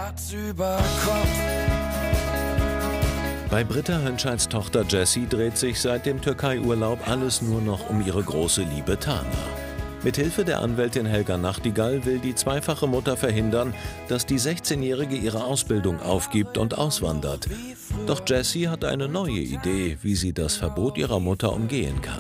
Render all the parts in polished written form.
Herz über Kopf. Bei Britta Hönscheids Tochter Jessie dreht sich seit dem Türkei-Urlaub alles nur noch um ihre große Liebe Tana. Mithilfe der Anwältin Helga Nachtigall will die zweifache Mutter verhindern, dass die 16-Jährige ihre Ausbildung aufgibt und auswandert. Doch Jessie hat eine neue Idee, wie sie das Verbot ihrer Mutter umgehen kann.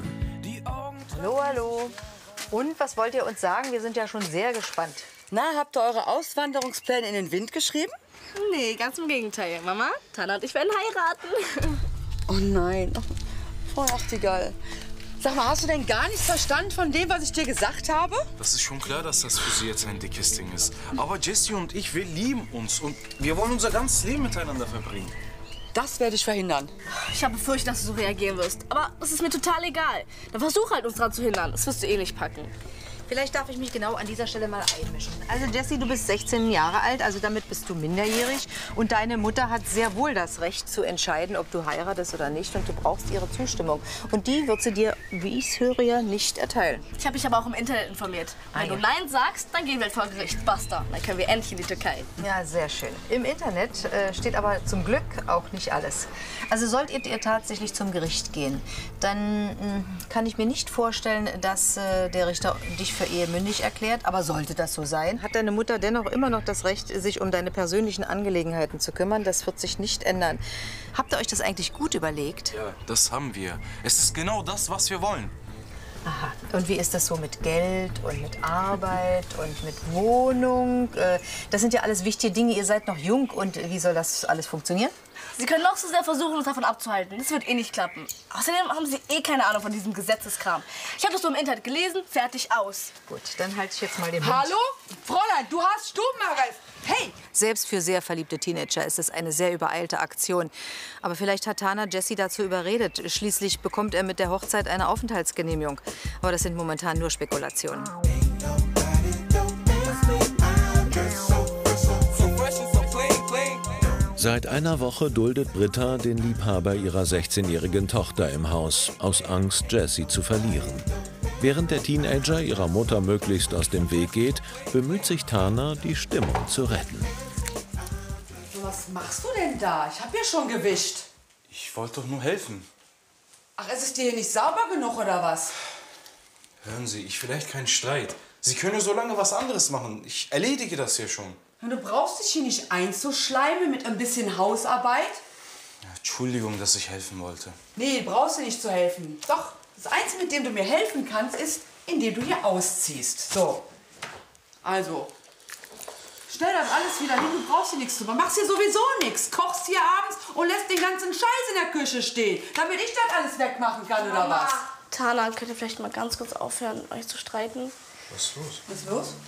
Hallo, hallo. Und, was wollt ihr uns sagen? Wir sind ja schon sehr gespannt. Na, habt ihr eure Auswanderungspläne in den Wind geschrieben? Nee, ganz im Gegenteil. Mama, Tana und ich werden heiraten. Oh nein, Frau Nachtigall. Sag mal, hast du denn gar nichts verstanden von dem, was ich dir gesagt habe? Das ist schon klar, dass das für sie jetzt ein dickes Ding ist. Aber Jessie und ich, wir lieben uns und wir wollen unser ganzes Leben miteinander verbringen. Das werde ich verhindern. Ich habe befürchtet, dass du so reagieren wirst. Aber das ist mir total egal. Dann versuch halt, uns daran zu hindern. Das wirst du eh nicht packen. Vielleicht darf ich mich genau an dieser Stelle mal einmischen. Also Jessie, du bist 16 Jahre alt, also damit bist du minderjährig. Und deine Mutter hat sehr wohl das Recht zu entscheiden, ob du heiratest oder nicht. Und du brauchst ihre Zustimmung. Und die wird sie dir, wie ich es höre, ja nicht erteilen. Ich habe mich aber auch im Internet informiert. Wenn du Nein sagst, dann gehen wir vor Gericht. Basta. Dann können wir endlich in die Türkei. Ja, sehr schön. Im Internet steht aber zum Glück auch nicht alles. Also solltet ihr tatsächlich zum Gericht gehen, dann kann ich mir nicht vorstellen, dass der Richter dich für ehemündig erklärt. Aber sollte das so sein, hat deine Mutter dennoch immer noch das Recht, sich um deine persönlichen Angelegenheiten zu kümmern. Das wird sich nicht ändern. Habt ihr euch das eigentlich gut überlegt? Ja, das haben wir. Es ist genau das, was wir wollen. Aha. Und wie ist das so mit Geld und mit Arbeit und mit Wohnung? Das sind ja alles wichtige Dinge. Ihr seid noch jung. Und wie soll das alles funktionieren? Sie können noch so sehr versuchen, uns davon abzuhalten. Das wird eh nicht klappen. Außerdem haben Sie eh keine Ahnung von diesem Gesetzeskram. Ich habe das so im Internet gelesen, fertig, aus. Gut, dann halte ich jetzt mal den Mund. Hallo? Fräulein, du hast Stubenarrest. Hey! Selbst für sehr verliebte Teenager ist es eine sehr übereilte Aktion. Aber vielleicht hat Tana Jessie dazu überredet. Schließlich bekommt er mit der Hochzeit eine Aufenthaltsgenehmigung. Aber das sind momentan nur Spekulationen. Seit einer Woche duldet Britta den Liebhaber ihrer 16-jährigen Tochter im Haus, aus Angst, Jessie zu verlieren. Während der Teenager ihrer Mutter möglichst aus dem Weg geht, bemüht sich Tana, die Stimmung zu retten. Was machst du denn da? Ich habe ja schon gewischt. Ich wollte doch nur helfen. Ach, ist es dir hier nicht sauber genug, oder was? Hören Sie, ich will echt keinen Streit. Sie können ja so lange was anderes machen. Ich erledige das ja schon. Du brauchst dich hier nicht einzuschleimen mit ein bisschen Hausarbeit. Ja, Entschuldigung, dass ich helfen wollte. Nee, brauchst du nicht zu helfen. Doch, das Einzige, mit dem du mir helfen kannst, ist, indem du hier ausziehst. So. Also, stell das alles wieder hin, du brauchst hier nichts drüber. Machst hier sowieso nichts. Kochst hier abends und lässt den ganzen Scheiß in der Küche stehen, damit ich das alles wegmachen kann, oder was? Tana, könnt ihr vielleicht mal ganz kurz aufhören, euch zu streiten? Was ist los? Was ist los?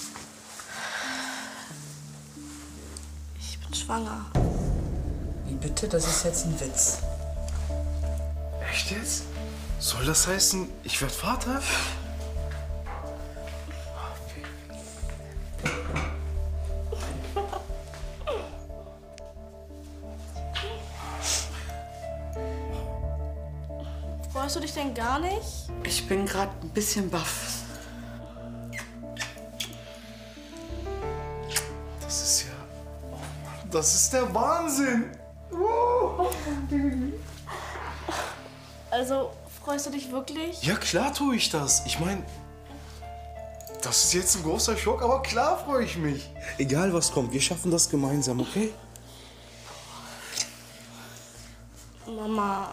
Ich bin schwanger. Wie bitte? Das ist jetzt ein Witz. Echt jetzt? Soll das heißen, ich werde Vater? Freust du dich denn gar nicht? Ich bin gerade ein bisschen baff. Das ist ja... Oh Mann, das ist der Wahnsinn! Also, freust du dich wirklich? Ja, klar tue ich das. Ich meine, das ist jetzt ein großer Schock, aber klar freue ich mich. Egal was kommt, wir schaffen das gemeinsam, okay? Mama,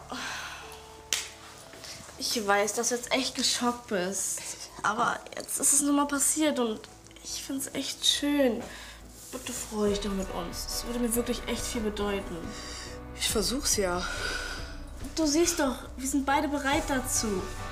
ich weiß, dass du jetzt echt geschockt bist. Aber jetzt ist es nun mal passiert und ich finde es echt schön. Bitte freu dich doch mit uns. Das würde mir wirklich echt viel bedeuten. Ich versuch's ja. Du siehst doch, wir sind beide bereit dazu.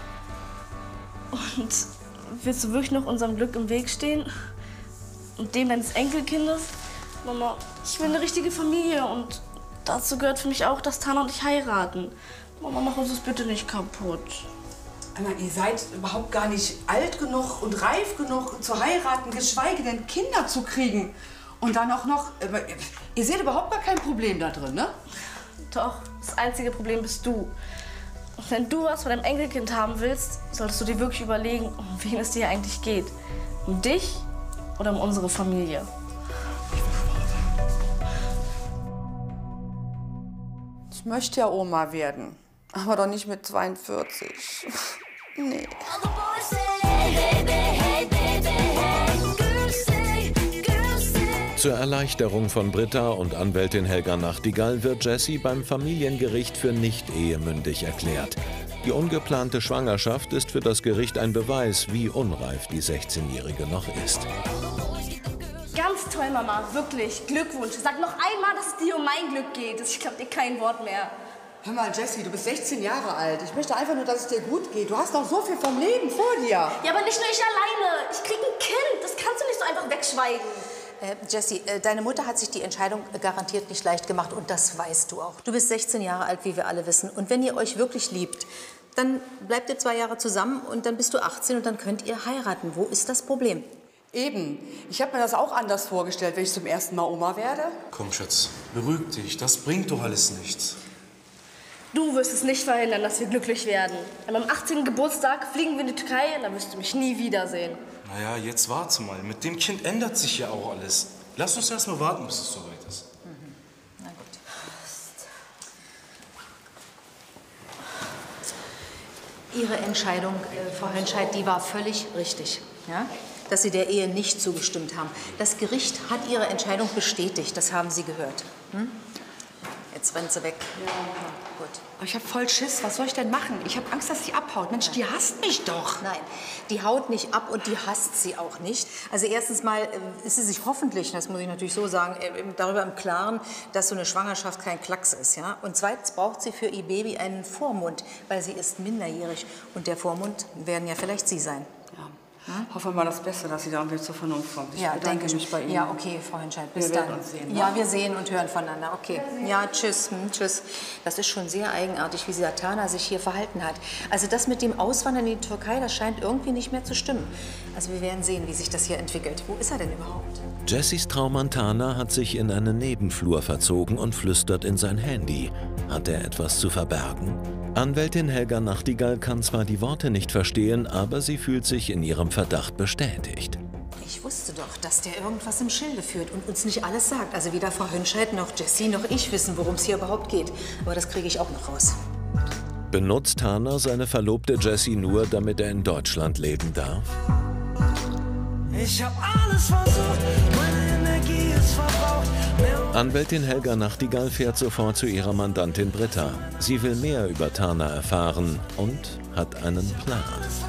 Und willst du wirklich noch unserem Glück im Weg stehen? Und dem deines Enkelkindes? Mama, ich will eine richtige Familie und dazu gehört für mich auch, dass Tana und ich heiraten. Mama, mach uns das bitte nicht kaputt. Anna, ihr seid überhaupt gar nicht alt genug und reif genug zu heiraten, geschweige denn Kinder zu kriegen. Und dann auch noch, ihr seht überhaupt gar kein Problem da drin, ne? Doch, das einzige Problem bist du. Und wenn du was von deinem Enkelkind haben willst, solltest du dir wirklich überlegen, um wen es dir eigentlich geht. Um dich oder um unsere Familie. Ich will Vater. Ich möchte ja Oma werden, aber doch nicht mit 42. Nee. Zur Erleichterung von Britta und Anwältin Helga Nachtigall wird Jessie beim Familiengericht für nicht ehemündig erklärt. Die ungeplante Schwangerschaft ist für das Gericht ein Beweis, wie unreif die 16-Jährige noch ist. Ganz toll, Mama, wirklich. Glückwunsch. Sag noch einmal, dass es dir um mein Glück geht. Ich glaube dir kein Wort mehr. Hör mal, Jessie, du bist 16 Jahre alt. Ich möchte einfach nur, dass es dir gut geht. Du hast noch so viel vom Leben vor dir. Ja, aber nicht nur ich alleine. Ich krieg ein Kind. Das kannst du nicht so einfach wegschweigen. Jessie, deine Mutter hat sich die Entscheidung garantiert nicht leicht gemacht und das weißt du auch. Du bist 16 Jahre alt, wie wir alle wissen. Und wenn ihr euch wirklich liebt, dann bleibt ihr 2 Jahre zusammen und dann bist du 18 und dann könnt ihr heiraten. Wo ist das Problem? Eben. Ich habe mir das auch anders vorgestellt, wenn ich zum ersten Mal Oma werde. Komm, Schatz, beruhig dich. Das bringt doch alles nichts. Du wirst es nicht verhindern, dass wir glücklich werden. An meinem 18. Geburtstag fliegen wir in die Türkei und dann wirst du mich nie wiedersehen. Naja, jetzt warte mal. Mit dem Kind ändert sich ja auch alles. Lass uns erst mal warten, bis es soweit ist. Na gut. Ihre Entscheidung, Frau Hönscheid, die war völlig richtig. Ja? Dass Sie der Ehe nicht zugestimmt haben. Das Gericht hat Ihre Entscheidung bestätigt. Das haben Sie gehört. Hm? Jetzt rennt sie weg. Ja. Gut. Aber ich habe voll Schiss. Was soll ich denn machen? Ich habe Angst, dass sie abhaut. Mensch, die hasst mich doch. Nein, die haut nicht ab und die hasst sie auch nicht. Also erstens mal ist sie sich hoffentlich, das muss ich natürlich so sagen, darüber im Klaren, dass so eine Schwangerschaft kein Klacks ist. Ja? Und zweitens braucht sie für ihr Baby einen Vormund, weil sie ist minderjährig. Und der Vormund werden ja vielleicht Sie sein. Ja. Hoffen wir mal das Beste, dass sie da irgendwie zur Vernunft kommt. Ich ja, bedanke denke mich bei Ihnen. Ja, okay, Frau Hönscheid, bis Wir dann. werden uns sehen, ne? Ja, wir sehen und hören voneinander. Okay. Ja, tschüss. Tschüss. Das ist schon sehr eigenartig, wie Satana sich hier verhalten hat. Also das mit dem Auswandern in die Türkei, das scheint irgendwie nicht mehr zu stimmen. Also wir werden sehen, wie sich das hier entwickelt. Wo ist er denn überhaupt? Jessies Traummann Tana hat sich in einen Nebenflur verzogen und flüstert in sein Handy. Hat er etwas zu verbergen? Anwältin Helga Nachtigall kann zwar die Worte nicht verstehen, aber sie fühlt sich in ihrem Verdacht bestätigt. Ich wusste doch, dass der irgendwas im Schilde führt und uns nicht alles sagt. Also weder Frau Hönscheid noch Jessie noch ich wissen, worum es hier überhaupt geht. Aber das kriege ich auch noch raus. Benutzt Tana seine Verlobte Jessie nur, damit er in Deutschland leben darf? Ich hab alles versucht, meine Energie ist verbraucht. Anwältin Helga Nachtigall fährt sofort zu ihrer Mandantin Britta. Sie will mehr über Tana erfahren und hat einen Plan.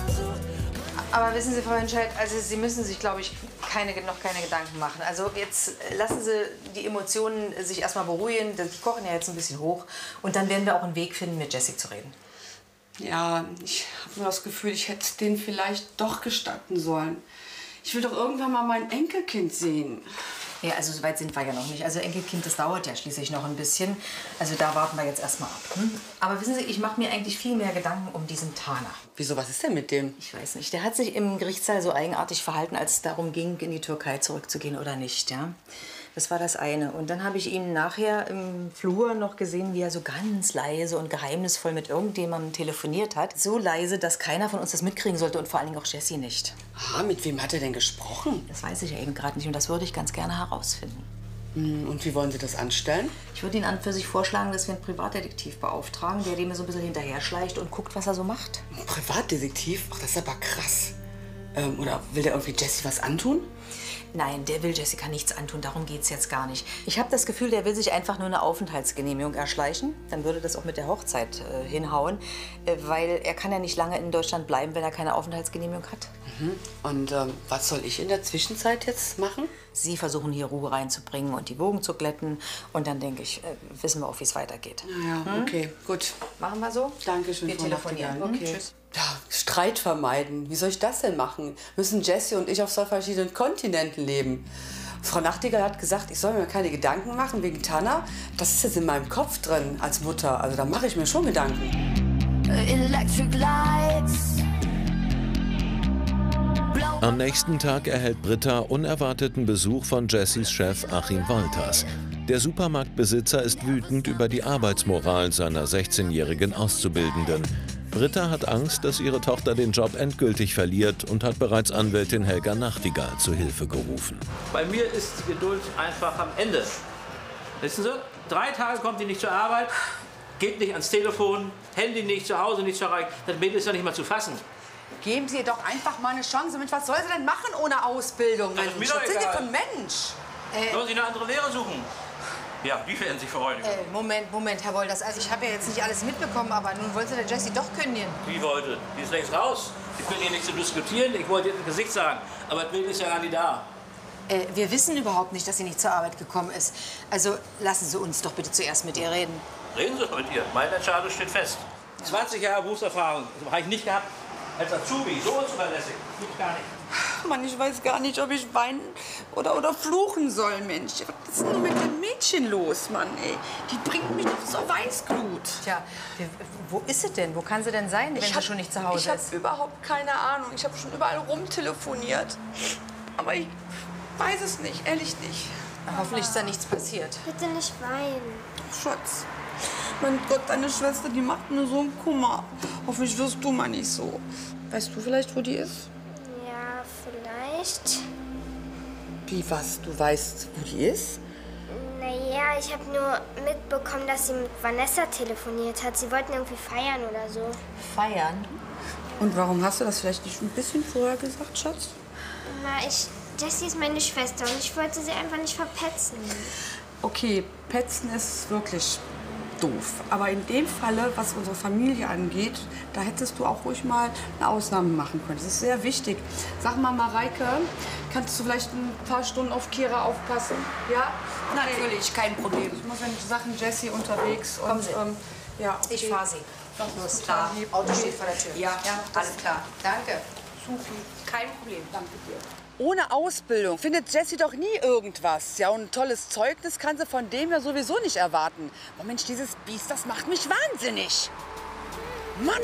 Aber wissen Sie, Frau Hönscheid, also Sie müssen sich, glaube ich, noch keine Gedanken machen. Also jetzt lassen Sie die Emotionen sich erstmal beruhigen. Die kochen ja jetzt ein bisschen hoch. Und dann werden wir auch einen Weg finden, mit Jessie zu reden. Ja, ich habe nur das Gefühl, ich hätte es denen vielleicht doch gestatten sollen. Ich will doch irgendwann mal mein Enkelkind sehen. Ja, also so weit sind wir ja noch nicht. Also Enkelkind, das dauert ja schließlich noch ein bisschen. Also da warten wir jetzt erstmal ab. Aber wissen Sie, ich mache mir eigentlich viel mehr Gedanken um diesen Tana. Wieso, was ist denn mit dem? Ich weiß nicht. Der hat sich im Gerichtssaal so eigenartig verhalten, als es darum ging, in die Türkei zurückzugehen oder nicht. Ja? Das war das eine. Und dann habe ich ihn nachher im Flur noch gesehen, wie er so ganz leise und geheimnisvoll mit irgendjemandem telefoniert hat. So leise, dass keiner von uns das mitkriegen sollte und vor allen Dingen auch Jessie nicht. Ah, mit wem hat er denn gesprochen? Das weiß ich ja eben gerade nicht und das würde ich ganz gerne herausfinden. Und wie wollen Sie das anstellen? Ich würde Ihnen an für sich vorschlagen, dass wir einen Privatdetektiv beauftragen, der dem so ein bisschen hinterher schleicht und guckt, was er so macht. Ein Privatdetektiv? Ach, das ist aber krass. Oder will der irgendwie Jessie was antun? Nein, der will Jessica nichts antun, darum geht's jetzt gar nicht. Ich habe das Gefühl, der will sich einfach nur eine Aufenthaltsgenehmigung erschleichen. Dann würde das auch mit der Hochzeit hinhauen, weil er kann ja nicht lange in Deutschland bleiben, wenn er keine Aufenthaltsgenehmigung hat. Und was soll ich in der Zwischenzeit jetzt machen? Sie versuchen hier Ruhe reinzubringen und die Wogen zu glätten. Und dann, denke ich, wissen wir auch, wie es weitergeht. Ja, okay, gut. Machen wir so? Dankeschön, Wir Frau telefonieren. Nachtigall. Okay. Tschüss. Ja, Streit vermeiden. Wie soll ich das denn machen? Müssen Jessie und ich auf 2 verschiedenen Kontinenten leben? Frau Nachtigall hat gesagt, ich soll mir keine Gedanken machen wegen Tana. Das ist jetzt in meinem Kopf drin als Mutter. Also da mache ich mir schon Gedanken. Electric lights. Am nächsten Tag erhält Britta unerwarteten Besuch von Jessies Chef Achim Wolters. Der Supermarktbesitzer ist wütend über die Arbeitsmoral seiner 16-jährigen Auszubildenden. Britta hat Angst, dass ihre Tochter den Job endgültig verliert und hat bereits Anwältin Helga Nachtigall zu Hilfe gerufen. Bei mir ist die Geduld einfach am Ende. Wissen Sie, 3 Tage kommt die nicht zur Arbeit, geht nicht ans Telefon, Handy nicht, zu Hause nicht zu erreichen. Das Mädel ist ja nicht mal zu fassen. Geben Sie ihr doch einfach mal eine Chance. Mensch, was soll sie denn machen ohne Ausbildung? Das ist mir Mensch, doch was sind Sie egal. für ein Mensch? Sollen Sie eine andere Lehre suchen? Ja, die werden sich freuen. Moment, Herr Wolders. Also ich habe ja jetzt nicht alles mitbekommen, aber nun wollte der Jessie doch kündigen. Wie wollte? Die ist längst raus. Ich will hier nicht zu diskutieren. Ich wollte ihr ins Gesicht sagen. Aber das Mädel ist ja gar nicht da. Wir wissen überhaupt nicht, dass sie nicht zur Arbeit gekommen ist. Also lassen Sie uns doch bitte zuerst mit ihr reden. Reden Sie mit ihr. Meine Entscheidung steht fest. 20 Jahre Berufserfahrung. Das habe ich nicht gehabt. Als Azubi. So unzuverlässig. Gibt's gar nicht. Mann, ich weiß gar nicht, ob ich weinen oder fluchen soll, Mensch. Was ist denn nur mit dem Mädchen los, Mann, ey? Die bringt mich doch zur Weißglut. Tja, wo ist sie denn? Wo kann sie denn sein, wenn sie schon nicht zu Hause Ich habe ist? überhaupt keine Ahnung. Ich habe schon überall rumtelefoniert. Aber ich weiß es nicht, ehrlich nicht. Hoffentlich ist da nichts passiert. Bitte nicht weinen. Schatz, mein Gott, deine Schwester, die macht mir so einen Kummer. Hoffentlich wirst du mal nicht so. Weißt du vielleicht, wo die ist? Ja, vielleicht. Wie, was? Du weißt, wo die ist? Naja, ich habe nur mitbekommen, dass sie mit Vanessa telefoniert hat. Sie wollten irgendwie feiern oder so. Feiern? Und warum hast du das vielleicht nicht ein bisschen vorher gesagt, Schatz? Na, Jessie ist meine Schwester und ich wollte sie einfach nicht verpetzen. Okay, petzen ist wirklich doof. Aber in dem Falle, was unsere Familie angeht, da hättest du auch ruhig mal eine Ausnahme machen können. Das ist sehr wichtig. Sag mal, Mareike, kannst du vielleicht ein paar Stunden auf Kira aufpassen? Ja? Natürlich, kein Problem. Ich muss in Sachen Jessie unterwegs. Kommen Sie. Ja, okay. Ich fahre Sie. Los, Klar, Auto steht vor der Tür. Ja, alles klar. Danke. Supi. Kein Problem. Danke dir. Ohne Ausbildung findet Jessie doch nie irgendwas. Ja, und ein tolles Zeugnis kann sie von dem ja sowieso nicht erwarten. Oh Mensch, dieses Biest, das macht mich wahnsinnig. Mann!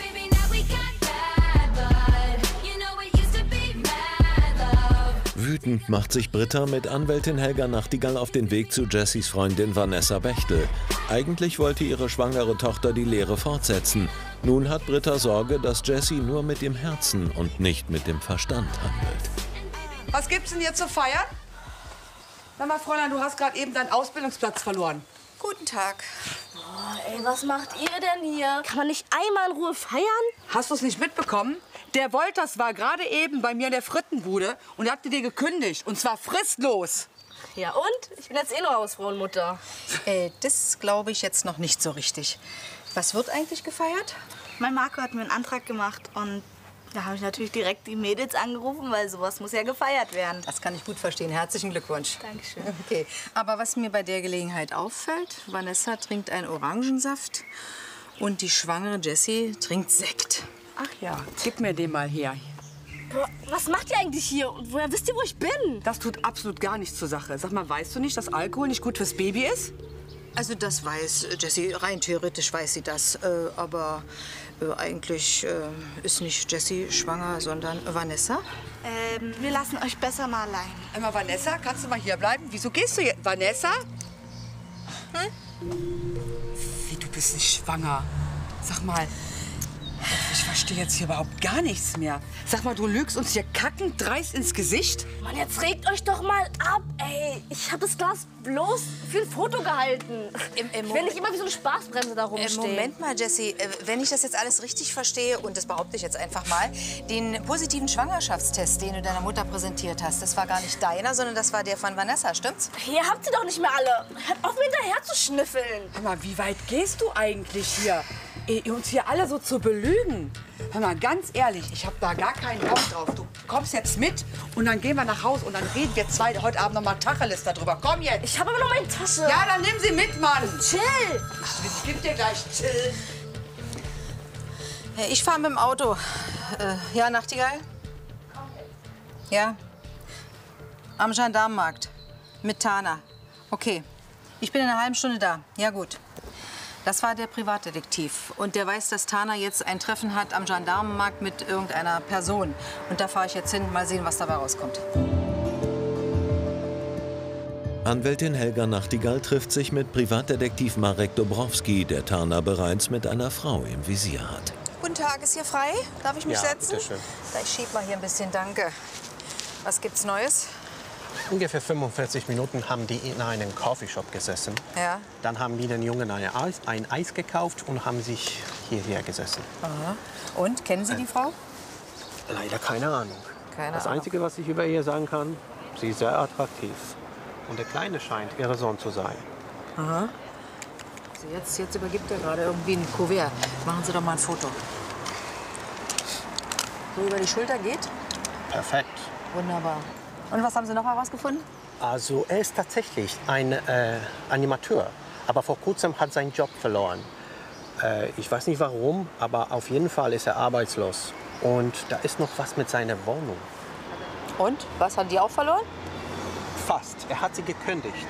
Wütend macht sich Britta mit Anwältin Helga Nachtigall auf den Weg zu Jessies Freundin Vanessa Bechtel. Eigentlich wollte ihre schwangere Tochter die Lehre fortsetzen. Nun hat Britta Sorge, dass Jessie nur mit dem Herzen und nicht mit dem Verstand handelt. Was gibt's denn hier zu feiern? Sag mal, Fräulein, du hast gerade eben deinen Ausbildungsplatz verloren. Guten Tag. Ey, was macht ihr denn hier? Kann man nicht einmal in Ruhe feiern? Hast du es nicht mitbekommen? Der Wolters war gerade eben bei mir in der Frittenbude und hat dir gekündigt. Und zwar fristlos. Ja und? Ich bin jetzt eh nur Hausfrauenmutter. Das glaube ich jetzt noch nicht so richtig. Was wird eigentlich gefeiert? Mein Marco hat mir einen Antrag gemacht und da habe ich natürlich direkt die Mädels angerufen, weil sowas muss ja gefeiert werden. Das kann ich gut verstehen. Herzlichen Glückwunsch. Dankeschön. Okay, aber was mir bei der Gelegenheit auffällt, Vanessa trinkt einen Orangensaft und die schwangere Jessie trinkt Sekt. Ach ja, gib mir den mal her. Was macht ihr eigentlich hier? Und woher wisst ihr, wo ich bin? Das tut absolut gar nichts zur Sache. Sag mal, weißt du nicht, dass Alkohol nicht gut fürs Baby ist? Also das weiß Jessie, rein theoretisch weiß sie das. Aber eigentlich ist nicht Jessie schwanger, sondern Vanessa. Wir lassen euch besser mal allein. Einmal, Vanessa, kannst du mal hier bleiben? Wieso gehst du jetzt? Vanessa? Wie, du bist nicht schwanger? Sag mal, ich verstehe jetzt hier überhaupt gar nichts mehr. Sag mal, du lügst uns hier kackend dreist ins Gesicht? Mann, jetzt regt euch doch mal ab, ey. Ich habe das Glas bloß für ein Foto gehalten. Ich will nicht immer wie so eine Spaßbremse da rumstehen. Moment mal, Jessie, wenn ich das jetzt alles richtig verstehe, und das behaupte ich jetzt einfach mal, den positiven Schwangerschaftstest, den du deiner Mutter präsentiert hast, das war gar nicht deiner, sondern das war der von Vanessa, stimmt's? Hier habt ihr doch nicht mehr alle. Hört auf, mir hinterher zu schnüffeln. Hör mal, wie weit gehst du eigentlich hier? Uns hier alle so zu belügen? Hör mal, ganz ehrlich, ich habe da gar keinen Bock drauf. Du kommst jetzt mit und dann gehen wir nach Hause und dann reden wir zwei heute Abend noch mal Tacheles darüber. Komm jetzt! Ich habe aber noch meine Tasche. Ja, dann nimm sie mit, Mann! Chill! Ach, ich geb dir gleich Chill. Ich fahre mit dem Auto. Ja, Nachtigall? Ja? Am Gendarmenmarkt. Mit Tana. Okay. Ich bin in einer halben Stunde da. Ja, gut. Das war der Privatdetektiv. Und der weiß, dass Tana jetzt ein Treffen hat am Gendarmenmarkt mit irgendeiner Person. Und da fahre ich jetzt hin, mal sehen, was dabei rauskommt. Anwältin Helga Nachtigall trifft sich mit Privatdetektiv Marek Dobrowski, der Tana bereits mit einer Frau im Visier hat. Guten Tag, ist hier frei? Darf ich mich setzen? Bitte schön. Ich schieb mal hier ein bisschen, danke. Was gibt's Neues? ungefähr 45 Minuten haben die in einem Coffeeshop gesessen. Ja. Dann haben die den Jungen ein Eis gekauft und haben sich hierher gesessen. Aha. Und, kennen Sie die Frau? Leider keine Ahnung. Das Ahnung. Einzige, was ich über ihr sagen kann, sie ist sehr attraktiv. Und der Kleine scheint ihr Sohn zu sein. Aha. Also jetzt übergibt er gerade irgendwie ein Kuvert. Machen Sie doch mal ein Foto. So über die Schulter geht? Perfekt. Wunderbar. Und was haben Sie noch herausgefunden? Also er ist tatsächlich ein Animateur. Aber vor kurzem hat seinen Job verloren. Ich weiß nicht warum, aber auf jeden Fall ist er arbeitslos. Und da ist noch was mit seiner Wohnung. Und? Was, haben die auch verloren? Fast. Er hat sie gekündigt.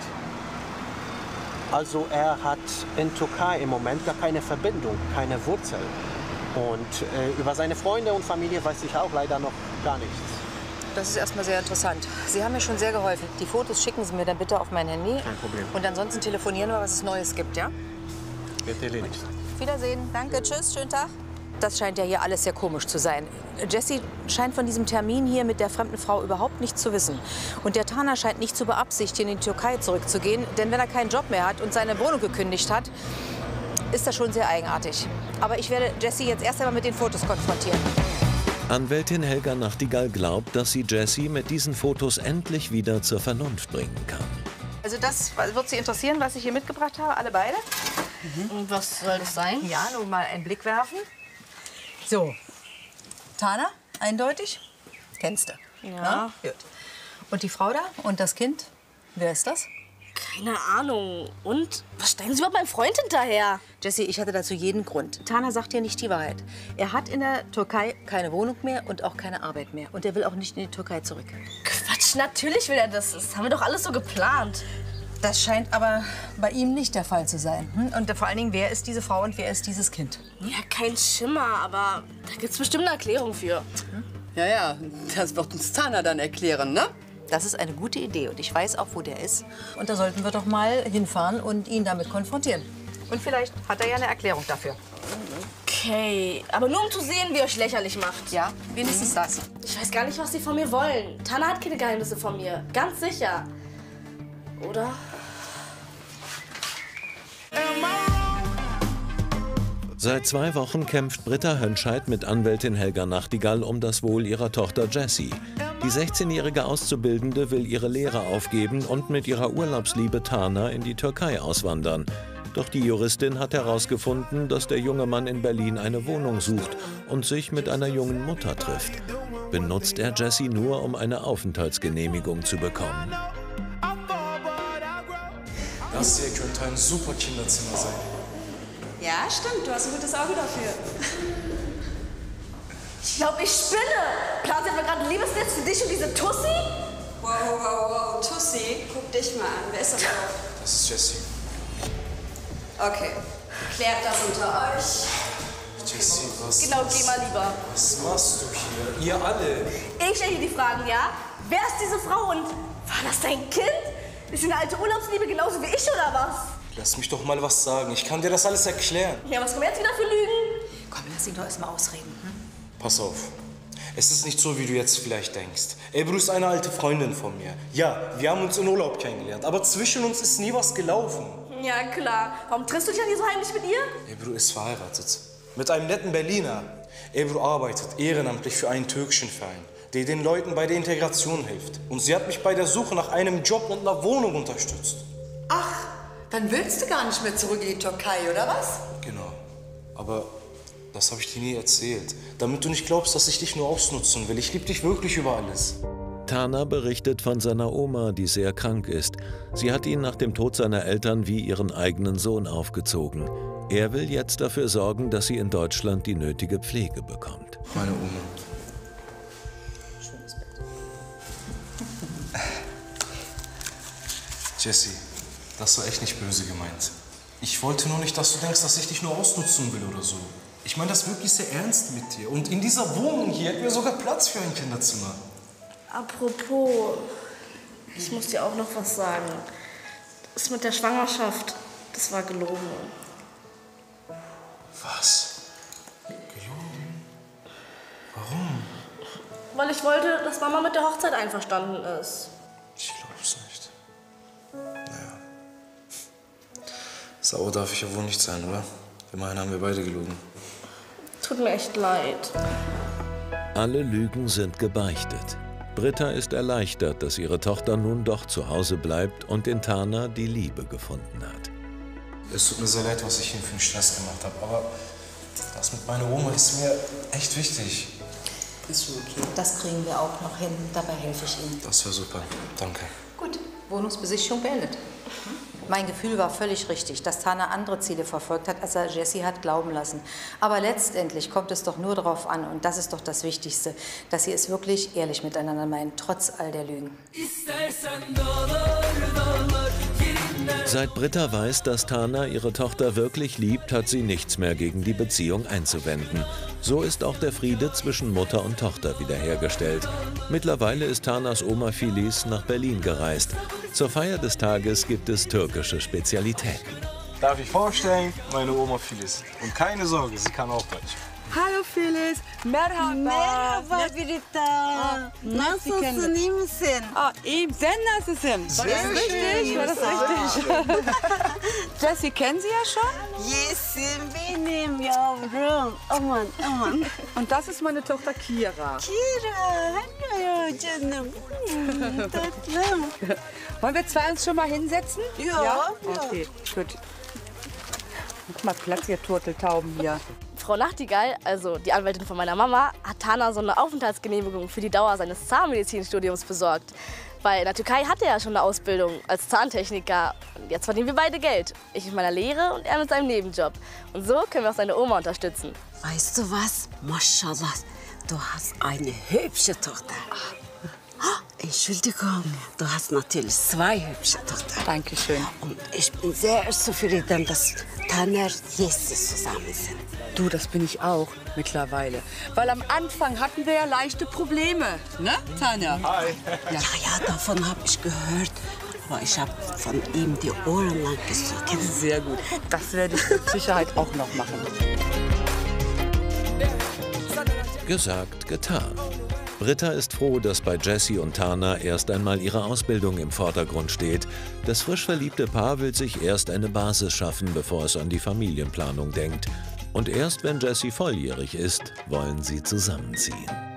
Also er hat in Türkei im Moment gar keine Verbindung, keine Wurzel. Und über seine Freunde und Familie weiß ich auch leider noch gar nichts. Das ist erstmal sehr interessant. Sie haben mir schon sehr geholfen. Die Fotos schicken Sie mir dann bitte auf mein Handy. Kein Problem. Und ansonsten telefonieren wir, was es Neues gibt, ja? Wird erledigt. Wiedersehen. Danke, tschüss, schönen Tag. Das scheint ja hier alles sehr komisch zu sein. Jessie scheint von diesem Termin hier mit der fremden Frau überhaupt nichts zu wissen. Und der Taner scheint nicht zu beabsichtigen, in die Türkei zurückzugehen. Denn wenn er keinen Job mehr hat und seine Wohnung gekündigt hat, ist das schon sehr eigenartig. Aber ich werde Jessie jetzt erst einmal mit den Fotos konfrontieren. Anwältin Helga Nachtigall glaubt, dass sie Jessie mit diesen Fotos endlich wieder zur Vernunft bringen kann. Also das wird Sie interessieren, was ich hier mitgebracht habe, alle beide? Und was soll das sein? Ja, nur mal einen Blick werfen. So, Taner, eindeutig? Kennst du? Ja. Gut. Und die Frau da und das Kind, wer ist das? Keine Ahnung. Und? Was stellen Sie überhaupt meinem Freund hinterher? Jessie, ich hatte dazu jeden Grund. Taner sagt dir nicht die Wahrheit. Er hat in der Türkei keine Wohnung mehr und auch keine Arbeit mehr. Und er will auch nicht in die Türkei zurück. Quatsch, natürlich will er das. Das haben wir doch alles so geplant. Das scheint aber bei ihm nicht der Fall zu sein. Und vor allen Dingen, wer ist diese Frau und wer ist dieses Kind? Ja, kein Schimmer, aber da gibt's bestimmt eine Erklärung für. Ja, ja, das wird uns Taner dann erklären, ne? Das ist eine gute Idee und ich weiß auch, wo der ist. Und da sollten wir doch mal hinfahren und ihn damit konfrontieren. Und vielleicht hat er ja eine Erklärung dafür. Okay, aber nur um zu sehen, wie ihr euch lächerlich macht. Ja, wenigstens das. Ich weiß gar nicht, was sie von mir wollen. Tana hat keine Geheimnisse von mir. Ganz sicher. Oder? Seit 2 Wochen kämpft Britta Hönscheid mit Anwältin Helga Nachtigall um das Wohl ihrer Tochter Jessie. Die 16-jährige Auszubildende will ihre Lehre aufgeben und mit ihrer Urlaubsliebe Tana in die Türkei auswandern. Doch die Juristin hat herausgefunden, dass der junge Mann in Berlin eine Wohnung sucht und sich mit einer jungen Mutter trifft. Benutzt er Jessie nur, um eine Aufenthaltsgenehmigung zu bekommen? Das hier könnte ein super Kinderzimmer sein. Ja, stimmt. Du hast ein gutes Auge dafür. Ich glaube, ich spinne. Plant ihr gerade ein Liebesnetz für dich und diese Tussi? Wow, wow, wow. Tussi, guck dich mal an. Wer ist das überhaupt? Das ist Jessie. Okay. Klärt das unter euch. Jessie, was? Genau, geh mal lieber. Was machst du hier? Ihr alle. Ich stelle dir die Fragen, ja? Wer ist diese Frau und war das dein Kind? Ist sie eine alte Urlaubsliebe genauso wie ich oder was? Lass mich doch mal was sagen. Ich kann dir das alles erklären. Ja, was kommen jetzt wieder für Lügen? Komm, lass ihn doch erst mal ausreden. Pass auf. Es ist nicht so, wie du jetzt vielleicht denkst. Ebru ist eine alte Freundin von mir. Ja, wir haben uns in Urlaub kennengelernt, aber zwischen uns ist nie was gelaufen. Ja, klar. Warum triffst du dich dann hier so heimlich mit ihr? Ebru ist verheiratet. Mit einem netten Berliner. Ebru arbeitet ehrenamtlich für einen türkischen Verein, der den Leuten bei der Integration hilft. Und sie hat mich bei der Suche nach einem Job und einer Wohnung unterstützt. Ach, dann willst du gar nicht mehr zurück in die Türkei, oder was? Genau. Aber das habe ich dir nie erzählt. Damit du nicht glaubst, dass ich dich nur ausnutzen will. Ich liebe dich wirklich über alles. Taner berichtet von seiner Oma, die sehr krank ist. Sie hat ihn nach dem Tod seiner Eltern wie ihren eigenen Sohn aufgezogen. Er will jetzt dafür sorgen, dass sie in Deutschland die nötige Pflege bekommt. Meine Oma. Schönes Bett. Jessie, das war echt nicht böse gemeint. Ich wollte nur nicht, dass du denkst, dass ich dich nur ausnutzen will oder so. Ich meine das wirklich sehr ernst mit dir. Und in dieser Wohnung hier hätten wir sogar Platz für ein Kinderzimmer. Apropos, ich muss dir auch noch was sagen. Das mit der Schwangerschaft, das war gelogen. Was? Gelogen? Warum? Weil ich wollte, dass Mama mit der Hochzeit einverstanden ist. Ich Sauer darf ich ja wohl nicht sein, oder? Immerhin haben wir beide gelogen. Tut mir echt leid. Alle Lügen sind gebeichtet. Britta ist erleichtert, dass ihre Tochter nun doch zu Hause bleibt und in Tana die Liebe gefunden hat. Es tut mir sehr leid, was ich Ihnen für einen Stress gemacht habe, aber das mit meiner Oma ist mir echt wichtig. Ist schon okay. Das kriegen wir auch noch hin. Dabei helfe ich Ihnen. Das wäre super. Danke. Gut, Wohnungsbesichtigung beendet. Mein Gefühl war völlig richtig, dass Tana andere Ziele verfolgt hat, als er Jessie hat glauben lassen. Aber letztendlich kommt es doch nur darauf an, und das ist doch das Wichtigste, dass sie es wirklich ehrlich miteinander meinen, trotz all der Lügen. Seit Britta weiß, dass Tana ihre Tochter wirklich liebt, hat sie nichts mehr gegen die Beziehung einzuwenden. So ist auch der Friede zwischen Mutter und Tochter wiederhergestellt. Mittlerweile ist Tanas Oma Filiz nach Berlin gereist. Zur Feier des Tages gibt es türkische Spezialitäten. Darf ich vorstellen? Meine Oma Filiz. Und keine Sorge, sie kann auch Deutsch. Hallo Filiz, merhaba. Merhaba Britta. Nasılsın, iyi misin? İyiyim, sen nasılsın? Sehr War das richtig? War das richtig? Jessie kennen Sie ja schon? Yesin benim yavrum. Aman aman. Und das ist meine Tochter Kira. Kira, hallo canım. Tatlım. Wollen wir zwei uns schon mal hinsetzen? Ja. Okay, gut. Mach mal Platz, ihr Turteltauben hier. Frau Nachtigall, also die Anwältin von meiner Mama, hat Tana so eine Aufenthaltsgenehmigung für die Dauer seines Zahnmedizinstudiums besorgt. Weil in der Türkei hat er ja schon eine Ausbildung als Zahntechniker. Und jetzt verdienen wir beide Geld. Ich mit meiner Lehre und er mit seinem Nebenjob. Und so können wir auch seine Oma unterstützen. Weißt du was? Maschallah, du hast eine hübsche Tochter. Entschuldigung, du hast natürlich zwei hübsche Tochter. Dankeschön. Und ich bin sehr zufrieden, dass Tana und Jessie zusammen sind. Du, das bin ich auch mittlerweile. Weil am Anfang hatten wir ja leichte Probleme, ne, Tanja? Hi. Ja, davon habe ich gehört. Aber ich habe von ihm die Ohren lang gezogen. Sehr gut. Das werde ich mit Sicherheit auch noch machen. Gesagt, getan. Britta ist froh, dass bei Jessie und Tana erst einmal ihre Ausbildung im Vordergrund steht. Das frisch verliebte Paar will sich erst eine Basis schaffen, bevor es an die Familienplanung denkt. Und erst wenn Jessie volljährig ist, wollen sie zusammenziehen.